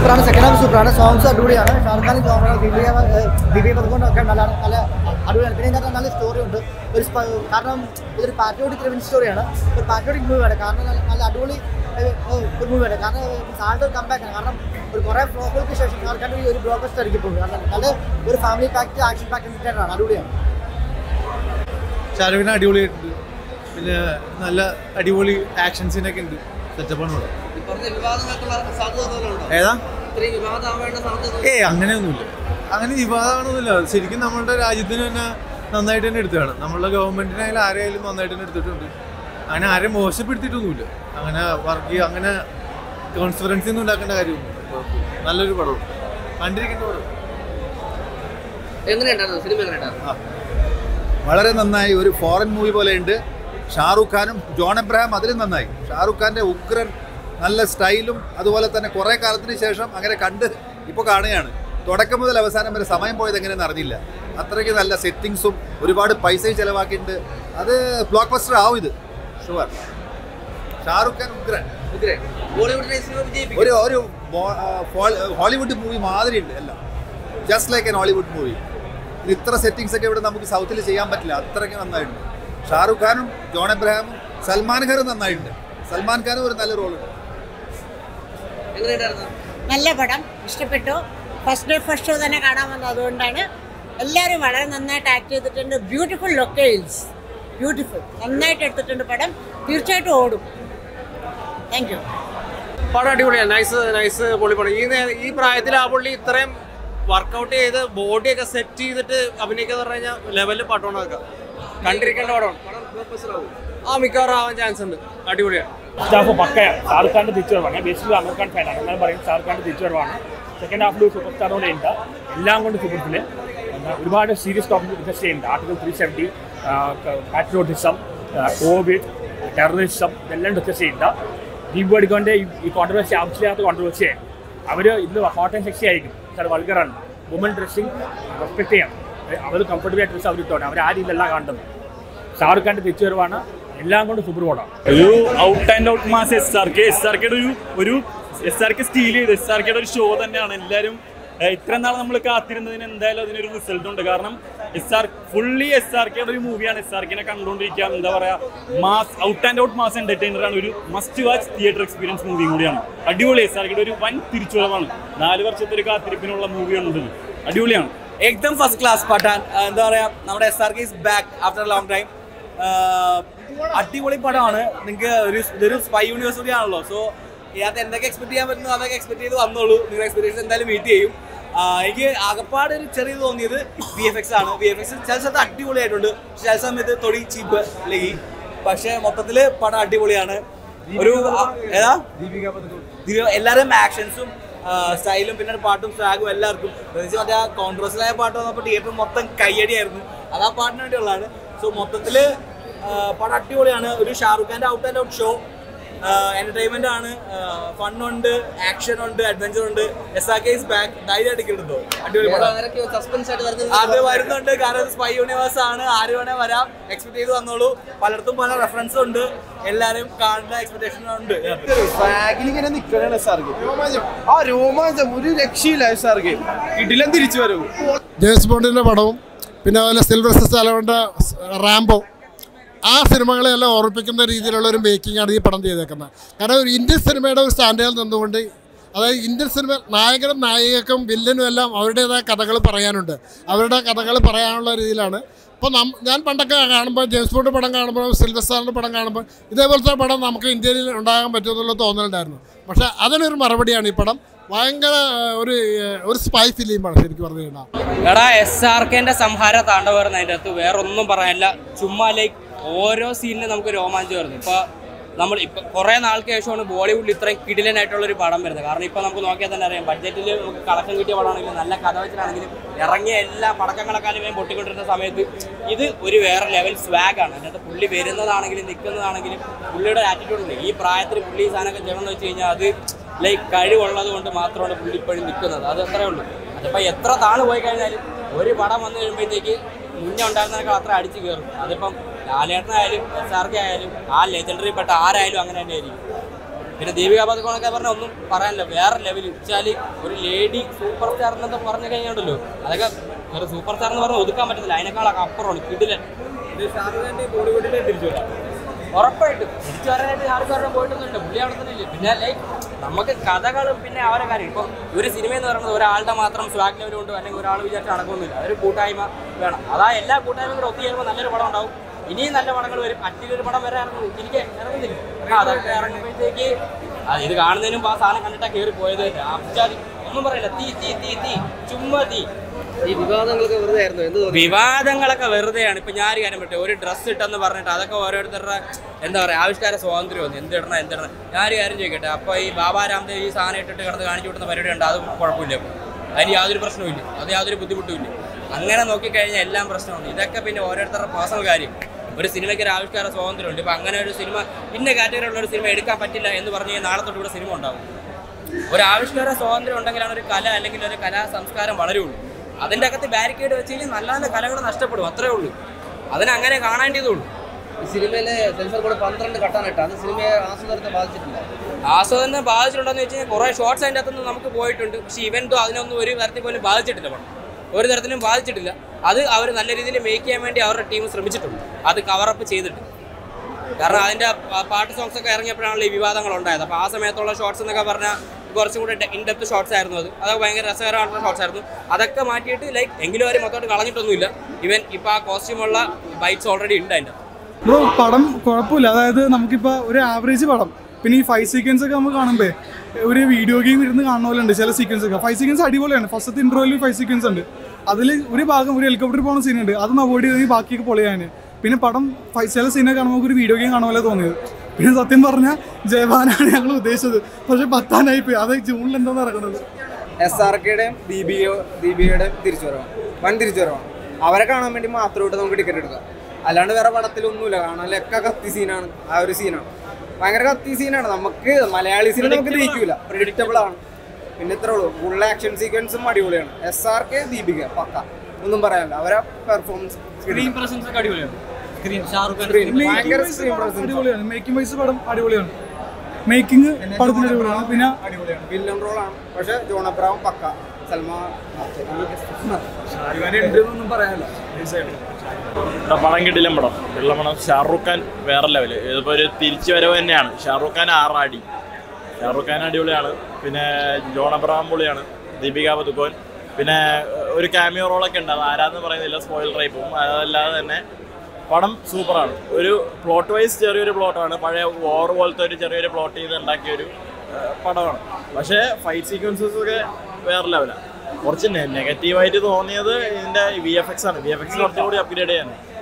സൂപ്പറാണ്, second half സൂപ്പറാണ്, songs അടിപൊളിയാണ്. ഷാറുഖ് ഖാൻ ദിവ്യ പതുകൊണ്ടൊക്കെ നല്ല അടിപൊളിയാണ്. പിന്നെ ഇതിനകത്ത് നല്ല സ്റ്റോറി ഉണ്ട്. കാരണം ഇതൊരു പാട്രിയോട്ടിക് റെവൻ സ്റ്റോറിയാണ്, ഒരു പാട്രിയോട്ടിക് മൂവിയാണ്. കാരണം നല്ല അടിപൊളി ഒരു മൂവിയാണ്. കാരണം സാറിൻ്റെ ഒരു കമ്പാക്കാണ്. കാരണം ഒരു കുറേ ഫ്ലോപ്പുകൾക്ക് ശേഷം ഷാറുഖ് ഖാൻ്റെ ഒരു ബ്ലോക്ക് ബസ്റ്റർ ആയിരിക്കും പോകും. കാരണം നല്ല ഒരു ഫാമിലി പാക്ട് ആക്ഷൻ പാക്ട് എൻ്റർടൈനറാണ്, അടിപൊളിയാണ്. ഷാറുഖ് ഖാൻ അടിപൊളിയായിട്ടുണ്ട്. പിന്നെ നല്ല അടിപൊളി ആക്ഷൻ സീനൊക്കെ ഉണ്ട്. സെറ്റപ്പാണ് ഇവിടെ. ഏതാ അങ്ങനെയൊന്നുമില്ല, അങ്ങനെ വിവാദമാണൊന്നുമില്ല. ശരിക്കും നമ്മളുടെ രാജ്യത്തിന് തന്നെ നന്നായിട്ട് തന്നെ എടുത്തതാണ്. നമ്മളുടെ ഗവൺമെൻറ്റിനായാലും ആരെയായാലും നന്നായിട്ട് തന്നെ എടുത്തിട്ടുണ്ട്. അങ്ങനെ ആരെയും മോശപ്പെടുത്തിയിട്ടൊന്നുമില്ല. അങ്ങനെ വർക്ക് ചെയ്യുക, അങ്ങനെ കോൺസ്പിറൻസി ഒന്നും ഉണ്ടാക്കേണ്ട കാര്യമൊന്നും. നല്ലൊരു പടം കണ്ടിരിക്കേണ്ട പടം. വളരെ നന്നായി, ഒരു ഫോറിൻ മൂവി പോലെയുണ്ട്. ഷാറുഖ് ഖാനും ജോൺ എബ്രഹാം അതിലും നന്നായി. ഷാറുഖ് ഖാൻ്റെ ഉഗ്രൻ നല്ല സ്റ്റൈലും അതുപോലെ തന്നെ കുറേ കാലത്തിന് ശേഷം അങ്ങനെ കണ്ട് ഇപ്പോൾ കാണുകയാണ്. തുടക്കം മുതൽ അവസാനം വരെ സമയം പോയത് എങ്ങനെയെന്ന് അറിഞ്ഞില്ല. അത്രയ്ക്ക് നല്ല സെറ്റിങ്സും ഒരുപാട് പൈസയും ചിലവാക്കിയിട്ടുണ്ട്. അത് ബ്ലോക്ക് ബസ്റ്റർ ആവും ഇത് ഷുവർ. ഷാറുഖ് ഖാൻ ഉഗ്രൻ, ഒരു ഹോളിവുഡ് മൂവി മാതിരി ഉണ്ട് എല്ലാം. Just like an Hollywood movie. ഇത്ര സെറ്റിങ്സ് ഒക്കെ ഇവിടെ നമുക്ക് സൗത്തിൽ ചെയ്യാൻ പറ്റില്ല, അത്രയ്ക്ക് നന്നായിട്ടുണ്ട്. ഷാറുഖ് ഖാനും ജോൺ എബ്രഹാമും സൽമാൻ ഖാനും നന്നായിട്ടുണ്ട്. സൽമാൻ ഖാനും ഒരു നല്ല റോളുണ്ട്. നല്ല പടം, ഇഷ്ടപ്പെട്ടു. ഫസ്റ്റ് ഷോ തന്നെ കാണാൻ വന്നത്, അതുകൊണ്ടാണ്. എല്ലാവരും വളരെ നന്നായിട്ട് ആക്ട് ചെയ്തിട്ടുണ്ട്. ബ്യൂട്ടിഫുൾ ലൊക്കേഷൻസ്, ബ്യൂട്ടിഫുൾ, നന്നായിട്ട് എടുത്തിട്ടുണ്ട് പടം. തീർച്ചയായിട്ടും ഓടും. Thank you. പടം അടിപൊളിയാണ്, നൈസ് പൊളി പടം. ഈ പ്രായത്തിൽ ആ പുള്ളി ഇത്രയും വർക്കൗട്ട് ചെയ്ത് ബോഡിയൊക്കെ സെറ്റ് ചെയ്തിട്ട് അഭിനയിക്കുക എന്ന് പറഞ്ഞു കഴിഞ്ഞാൽ ലെവലിൽ പടമാണൊക്കെ കണ്ടിരിക്കേണ്ട പടമാണ്. മിക്കവാറും ആവാൻ ചാൻസ് ഉണ്ട്. അടിപൊളിയാണ്. സ്റ്റാഫ് പക്കയാണ്. ഷാറുഖ് ഖാൻ്റെ തിരിച്ചുവരവാണ്. ബേസിക്കലി അമീർ ഖാൻ ഫാനാണ്, എന്നാൽ പറയും ഷാറുഖ് ഖാൻ്റെ തിരിച്ചുവരവാണ്. സെക്കൻഡ് ഹാഫിൽ സൂപ്പർ സ്റ്റാറോടെ ഉണ്ട്. എല്ലാം കൊണ്ട് സൂപ്പർഫിൽ ഒരുപാട് സീരിയസ് ടോപ്പിക് ഡിസ്കസ് ചെയ്യുന്നുണ്ട്. ആർട്ടിക്കിൾ 370, പാട്രിയോട്ടിസം, കോവിഡ്, ടെററിസം, ഇതെല്ലാം ഡിസ്കസ് ചെയ്യുന്നുണ്ട്. ദീപ് അടിക്കൊൻ്റെ ഈ കോൺട്രവേഴ്സി ആവശ്യമില്ലാത്ത കോൺട്രവേഴ്സിയാണ്. അവർ ഇതിൽ ഹോട്ട് ആൻഡ് സെക്സി ആയിരിക്കും, സാർ വൾഗറാണ്. വുമൻ ഡ്രസ്സിങ് റെസ്പെക്ട് ചെയ്യാം. അവർ കംഫർട്ടബിൾ ആയിട്ട് ഡ്രസ്സ് അവർ ഇട്ടോട്ടെ. അവർ ആ രീതിയിലല്ല കാണുന്നത്. ഷാറുഖ് ഖാൻ്റെ തിരിച്ചുവരവാണ്. എല്ലാം കൊണ്ട് സൂപ്പർ പടം. ഒരു ഔട്ട് ആൻഡ് ഔട്ട് മാസ് എസ്ആർകെയുടെ ഒരു എസ്ആർകെ സ്റ്റീൽ ചെയ്ത് എസ്ആർകെയുടെ ഒരു ഷോ തന്നെയാണ്. എല്ലാവരും ഇത്ര നാൾ നമ്മൾ കാത്തിരുന്നതിന് എന്തായാലും അതിനൊരു റിസൾട്ട് ഉണ്ട്. കാരണം ഫുള്ളി എസ്ആർകെയുടെ ഒരു മൂവിയാണ്. എസ്ആർകെനെ കണ്ടുകൊണ്ടിരിക്കുക, എന്താ പറയുക, mass out and out mass എന്റർടൈനറാണ്. ഒരു മസ്റ്റ് വാച്ച് തിയേറ്റർ എക്സ്പീരിയൻസ് മൂവിയും കൂടിയാണ്. അടിപൊളി. എസ്ആർകെയുടെ ഒരു വൻ തിരിച്ചുവരവാണ്. 4 വർഷത്തെ ഒരു കാത്തിരിപ്പിനുള്ള മൂവിയാണുണ്ട്. അടിപൊളിയാണ്. एकदम फर्स्ट क्लास पठान എന്താ പറയാ നമ്മുടെ SRK is back after a long time. അടിപൊളി പടമാണ്. നിങ്ങൾക്ക് ഇതൊരു സ്പൈ യൂണിവേഴ്സിറ്റി ആണല്ലോ. സോ ഇതിനകത്ത് എന്തൊക്കെ എക്സ്പെക്ട് ചെയ്യാൻ പറ്റുന്നു അതൊക്കെ എക്സ്പെക്ട് ചെയ്ത് വന്നോളൂ. നിങ്ങളുടെ എക്സ്പെക്ടേഷൻ എന്തായാലും മീറ്റ് ചെയ്യും. എനിക്ക് ആകപ്പാട് ഒരു ചെറിയത് തോന്നിയത് VFX ആണ്. VFX ചില സ്ഥലത്ത് അടിപൊളിയായിട്ടുണ്ട്, ചില സമയത്ത് തൊടി ചീപ്പ് അല്ലെങ്കിൽ. പക്ഷേ മൊത്തത്തിൽ പടം അടിപൊളിയാണ്. ഒരു എല്ലാവരും ആക്ഷൻസും സ്റ്റൈലും പിന്നെ പാട്ടും സ്വാഗും എല്ലാവർക്കും. പ്രത്യേകിച്ച് മറ്റേ ആ കോൺട്രവേഴ്സ്യലായ പാട്ട് വന്നപ്പോൾ തിയേറ്റർ മൊത്തം കയ്യടിയായിരുന്നു. അത് ആ പാട്ടിന് വേണ്ടിയുള്ളതാണ്. സോ മൊത്തത്തിൽ പടം അടിപൊളിയാണ്. ഒരു ഷാറുഖ് ഖാൻ്റെ out and out show. Entertainment ആണ്, ഫണ്ണുണ്ട്, ആക്ഷൻ ഉണ്ട്, അഡ്വഞ്ചർ ഉണ്ട്. SRK is back. ധൈര്യമായിട്ട് കിട്ടുന്നു. അടിപൊളി പടം. അത് വരുന്നുണ്ട്, കാരണം സ്പൈ യൂണിവേഴ്സ് ആണ്. ആര് വേണേ വരാം, എക്സ്പെക്ട് ചെയ്ത് വന്നോളൂ. പലയിടത്തും പല റെഫറൻസും ഉണ്ട്. എല്ലാരും കാണുന്ന എക്സ്പെക്ടേഷൻ ഉണ്ട്. ഇങ്ങനെ നിൽക്കുകയാണ് SRK. ആ രോമാഞ്ചം ഒരു രക്ഷയില്ല. SRK ഇടിലും തിരിച്ചു വരും. ജെയിംസ് ബോണ്ടിൻ്റെ പടവും പിന്നെ അതുപോലെ സിൽവസ്റ്റർ സ്റ്റാലോണിൻ്റെ റാംബോ, ആ സിനിമകളെല്ലാം ഓർമ്മിപ്പിക്കുന്ന രീതിയിലുള്ള ഒരു മേക്കിംഗാണ് ഈ പടം ചെയ്തേക്കുന്നത്. കാരണം ഒരു ഇന്ത്യൻ സിനിമയുടെ ഒരു സ്റ്റാൻഡേർഡിൽ നിന്നുകൊണ്ട്, അതായത് ഇന്ത്യൻ സിനിമ നായകനും നായികക്കും വില്ലനും എല്ലാം അവരുടേതായ കഥകൾ പറയാനുണ്ട്. അവരുടെ കഥകൾ പറയാനുള്ള രീതിയിലാണ്. ഇപ്പോൾ ഞാൻ പണ്ടൊക്കെ കാണുമ്പോൾ ജെയിംസ് ബോണ്ട് പടം കാണുമ്പോൾ സിൽവസ്റ്ററിൻ്റെ പടം കാണുമ്പോൾ ഇതേപോലത്തെ പടം നമുക്ക് ഇന്ത്യയിൽ ഉണ്ടാകാൻ പറ്റുമെന്നുള്ള തോന്നലുണ്ടായിരുന്നു. പക്ഷേ അതിനൊരു മറുപടിയാണ് ഈ പടം. ഭയങ്കര ഒരു സ്പൈ ഫിലിമാണ് ശരിക്കും പറഞ്ഞു കഴിഞ്ഞാൽ. എടാ SRKൻ്റെ സംഹാര താണ്ഡവമായിരുന്നു അതിൻ്റെ അകത്ത്. വേറൊന്നും പറയാനില്ല. ചുമ്മാ ലൈക്ക് ഓരോ സീനിലും നമുക്ക് രോമാഞ്ചം വരുന്നു. ഇപ്പോൾ കുറേ നാൾക്ക് ശേഷമാണ് ബോളിവുഡിൽ ഇത്രയും കിടിലനായിട്ടുള്ളൊരു പടം വരുന്നത്. കാരണം ഇപ്പോൾ നമുക്ക് നോക്കിയാൽ തന്നെ അറിയാം, ബഡ്ജറ്റിൽ നമുക്ക് കളക്ഷൻ കിട്ടിയ പടമാണെങ്കിലും നല്ല കഥ വെച്ചിട്ടാണെങ്കിലും ഇറങ്ങിയ എല്ലാ പടക്കങ്ങളെക്കാളും പൊട്ടിക്കൊണ്ടിരുന്ന സമയത്ത് ഇത് ഒരു വേറെ ലെവൽ സ്വാഗാണ്. അതിനകത്ത് പുള്ളി വരുന്നതാണെങ്കിലും നിൽക്കുന്നതാണെങ്കിലും പുള്ളിയുടെ ആറ്റിറ്റ്യൂഡ്. ഈ പ്രായത്തിൽ പുള്ളി ഈ സാധനമൊക്കെ ചെയ്യണമെന്ന് വെച്ച് കഴിഞ്ഞാൽ അത് ലൈക്ക് കഴിവുള്ളത് കൊണ്ട് മാത്രമാണ് പുള്ളി ഇപ്പോഴും നിൽക്കുന്നത്. അത് അത്രേ ഉള്ളൂ. അതിപ്പോൾ എത്ര താണു പോയി കഴിഞ്ഞാലും ഒരു പടം വന്നു കഴിയുമ്പോഴത്തേക്ക് മുന്നേ ഉണ്ടായിരുന്നതിനേക്കാൾ അത്ര അടിച്ചു കയറും. അതിപ്പം ലാലേട്ടനായാലും SRK ആയാലും ആ ലെജൻഡറി പെട്ട ആരായാലും അങ്ങനെ തന്നെ ആയിരിക്കും. പിന്നെ ദീപിക പദുക്കോണൊക്കെ പറഞ്ഞാൽ ഒന്നും പറയാനില്ല, വേറെ ലെവലിൽ വെച്ചാൽ ഒരു ലേഡി സൂപ്പർ സ്റ്റാർ എന്നൊക്കെ പറഞ്ഞു കഴിഞ്ഞാണ്ടല്ലോ, അതൊക്കെ ഒരു സൂപ്പർ സ്റ്റാർ എന്ന് പറഞ്ഞാൽ ഒതുക്കാൻ പറ്റത്തില്ല, അതിനേക്കാളൊക്കെ അപ്പുറമാണ് കിടിലൻ. ഉറപ്പായിട്ടും തിരിച്ചു വരാനായിട്ട് ആൾക്കാരുടെ പോയിട്ടൊന്നുമില്ല, പുള്ളി അവിടെ തന്നെ ഇല്ല. പിന്നെ ലൈക്ക് നമുക്ക് കഥകളും പിന്നെ അവരെ കാര്യം ഇപ്പം ഒരു സിനിമ എന്ന് പറയുന്നത് ഒരാളുടെ മാത്രം സ്വാഗ് ലെവൽ കൊണ്ട് അല്ലെങ്കിൽ ഒരാൾ വിചാരിച്ച് നടക്കുന്നില്ല, അതൊരു കൂട്ടായ്മ വേണം. അതാ എല്ലാ കൂട്ടായ്മയും കൂടെ ഒത്തുചേരുമ്പോൾ നല്ലൊരു പടം ഉണ്ടാവും. ഇനിയും നല്ല പടങ്ങൾ വരും. അറ്റിലൊരു പടം വരെ ഇറങ്ങും, എനിക്ക് ഇറങ്ങുന്നില്ല. അതൊക്കെ ഇറങ്ങുമ്പോഴത്തേക്ക് ഇത് കാണുന്നതിനും ആ സാധനം കണ്ടിട്ടാണ് കയറി പോയത്. ഒന്നും പറയില്ല, തീ തീ തീ തീ ചുമ്മാ തീ. ഈ വിവാദങ്ങളൊക്കെ വെറുതെ ആയിരുന്നു. വിവാദങ്ങളൊക്കെ വെറുതെയാണ്. ഇപ്പൊ ഞാൻ കാര്യം പറ്റും, ഒരു ഡ്രസ്സ് ഇട്ടെന്ന് പറഞ്ഞിട്ട് അതൊക്കെ ഓരോരുത്തരുടെ എന്താ പറയുക ആവിഷ്കാര സ്വാതന്ത്ര്യം, എന്തിടണം. ഞാനൊരു കാര്യം ചോദിക്കട്ടെ, അപ്പോൾ ഈ ബാബാ രാംദേവ് ഈ സാധനം ഇട്ടിട്ട് കിടന്ന് കാണിച്ചു വിട്ടുന്ന പരിപാടി ഉണ്ട്, അത് കുഴപ്പമില്ല, അതിന് യാതൊരു പ്രശ്നവും അത് യാതൊരു ബുദ്ധിമുട്ടും ഇല്ല. അങ്ങനെ നോക്കിക്കഴിഞ്ഞാൽ എല്ലാം പ്രശ്നമുണ്ട്. ഇതൊക്കെ പിന്നെ ഓരോരുത്തരുടെ പേഴ്സണൽ കാര്യം. ഒരു സിനിമയ്ക്ക് ഒരു ആവിഷ്കാര സ്വാതന്ത്ര്യമുണ്ട്. ഇപ്പം അങ്ങനെ ഒരു സിനിമ ഇന്ന കാറ്റഗറിയുള്ള ഒരു സിനിമ എടുക്കാൻ പറ്റില്ല എന്ന് പറഞ്ഞു കഴിഞ്ഞാൽ നാളെ തൊട്ട് ഇവിടെ സിനിമ ഉണ്ടാവും. ഒരു ആവിഷ്കാര സ്വാതന്ത്ര്യം ഉണ്ടെങ്കിലാണ് ഒരു കല അല്ലെങ്കിൽ ഒരു കലാ സംസ്കാരം വളരുള്ളൂ. അതിൻ്റെ അകത്ത് ബാരിക്കേഡ് വെച്ച് കഴിഞ്ഞാൽ നല്ല നല്ല കലകൾ നഷ്ടപ്പെടും, അത്രേ ഉള്ളൂ. അതിനങ്ങനെ കാണേണ്ടതുള്ളൂ. ഈ സിനിമയിലെ സെൻസർ ബോർഡ് 12 കട്ടാനിട്ട് അത് സിനിമയെ ആസ്വാദനത്തെ ബാധിച്ചിട്ടില്ല. ആസ്വാദനം ബാധിച്ചിട്ടുണ്ടോന്ന് വെച്ച് കഴിഞ്ഞാൽ കുറേ ഷോർട്സ് അതിൻ്റെ അകത്തുനിന്ന് നമുക്ക് പോയിട്ടുണ്ട്. പക്ഷേ ഇവൻറ്റോ അതിനൊന്നും ഒരു തരത്തിൽ പോലും ബാധിച്ചിട്ടില്ല, പടം ഒരു തരത്തിലും ബാധിച്ചിട്ടില്ല. അത് അവർ നല്ല രീതിയിൽ മേക്ക് ചെയ്യാൻ വേണ്ടി അവരുടെ ടീം ശ്രമിച്ചിട്ടുണ്ട്, അത് കവറപ്പ് ചെയ്തിട്ട്. കാരണം അതിൻ്റെ പാട്ട് സോങ്സ് ഒക്കെ ഇറങ്ങിയപ്പോഴാണല്ലോ ഈ വിവാദങ്ങൾ ഉണ്ടായത്. അപ്പോൾ ആ സമയത്തുള്ള ഷോർട്സ് എന്നൊക്കെ പറഞ്ഞാൽ കുറച്ചും കൂടെ ഇൻഡെപ്ത് ഷോർട്സ് ആയിരുന്നു. അതൊക്കെ ഭയങ്കര രസകരമായിട്ടുള്ള ഷോർട്സ് ആയിരുന്നു. അതൊക്കെ മാറ്റിയിട്ട് ലൈക്ക് എങ്കിലും അവർ മൊത്തമായിട്ട് കളഞ്ഞിട്ടൊന്നുമില്ല. ഇവൻ ഇപ്പോൾ ആ കോസ്റ്റ്യൂമുള്ള ബൈറ്റ്സ് ഓൾറെഡി ഉണ്ട് അതിൻ്റെ. ബ്രോ പടം കുഴപ്പമില്ല. അതായത് നമുക്കിപ്പോൾ ഒരു ആവറേജ് പടം. പിന്നെ ഈ 5 സീക്വൻസ് ഒക്കെ നമുക്ക് കാണുമ്പോൾ ഒരു വീഡിയോ ഗെയിം ഇരുന്ന് കാണുന്ന പോലെ ഉണ്ട് ചില സീക്വൻസ് ഒക്കെ. 5 സീക്വൻസ് അടിപൊളിയാണ്. ഫസ്റ്റത്തെ ഇൻട്രോയിൽ 5 സീക്വൻസ് ഉണ്ട്. അതിൽ ഒരു ഭാഗം ഒരു ഹെലികോപ്റ്റർ പോകുന്ന സീനുണ്ട്, അതൊന്ന് അവോയ്ഡ് ചെയ്തെങ്കിൽ ബാക്കിയൊക്കെ പൊളിയാണ്. പിന്നെ പടം ചില സീനൊക്കെ കാണുമ്പോൾ നമുക്ക് ഒരു വീഡിയോ ഗെയിം കാണുന്ന പോലെ തോന്നിയത്. പിന്നെ സത്യം പറഞ്ഞാൽ ജയഭാനാണ് ഞങ്ങൾ ഉദ്ദേശിച്ചത്, പക്ഷേ പത്താനായി പോയി. അത് ജൂണിൽ എന്താ നടക്കുന്നത്? SRKയുടെയും ദീപികയുടെയും തിരിച്ചുവരവാണ്, വൻ തിരിച്ചുവരവാണ്. അവരെ കാണാൻ വേണ്ടി മാത്രമായിട്ട് നമുക്ക് ടിക്കറ്റ് എടുക്കാം, അല്ലാണ്ട് വേറെ പടത്തിലൊന്നുമില്ല. കാണാനൊക്കെ കത്തി സീനാണ്. ആ ഒരു സീനാണ് ഭയങ്കര കത്തി സീനാണ്. നമുക്ക് മലയാളി സിനിമ നമുക്ക് ജയിക്കൂല, പ്രെഡിക്റ്റബിൾ ആണ്. പിന്നെ ഇത്രേ ഉള്ളൂ, ഫുൾ ആക്ഷൻ സീക്വൻസും അടിപൊളിയാണ്. SRK ദീപിക പക്ക, ഒന്നും പറയാനില്ല. അവരെ പെർഫോമൻസ് സ്ക്രീൻ പ്രസൻസ് ഒക്കെ അടിപൊളിയാണ്. അടിപൊളിയാണ്. മേക്കിംഗ് വൈസ് പടം അടിപൊളിയാണ്. മേക്കിംഗ് പടത്തിന് അടിപൊളിയാണ്. പിന്നെ വില്ലൻ റോളാണ്, പക്ഷെ ജോൺ അബ്രഹാം പക്ക. പടം കിട്ടില്ല. പടം ഉള്ള പടം. ഷാറുഖ് ഖാൻ വേറെ ലെവല്. ഇതിപ്പോൾ ഒരു തിരിച്ചു വരവ് തന്നെയാണ്. ഷാറുഖ് ഖാൻ ആറാടി. ഷാറുഖ് ഖാൻ അടിപൊളിയാണ്. പിന്നെ ജോൺ അബ്രഹാം പൊളിയാണ്. ദീപിക പദുക്കോൻ പിന്നെ ഒരു ക്യാമിയോ റോളൊക്കെ ഉണ്ട്, അത് ആരാന്ന് പറയുന്നില്ല, സ്പോയിലർ ആയി പോകും. അതല്ലാതെ തന്നെ പടം സൂപ്പറാണ്. ഒരു പ്ലോട്ട് വൈസ് ചെറിയൊരു പ്ലോട്ടാണ്, പഴയ വോർ പോലത്തെ ഒരു ചെറിയൊരു പ്ലോട്ട് ചെയ്ത് ഉണ്ടാക്കിയൊരു പടമാണ്. പക്ഷേ ഫൈറ്റ് സീക്വൻസസ് ഒക്കെ വേറെ ലെവലാണ്. കുറച്ച് നെഗറ്റീവായിട്ട് തോന്നിയത് ഇതിൻ്റെ VFX ആണ്. VFX കുറച്ചുകൂടി അപ്ഗ്രേഡ് ചെയ്യാൻ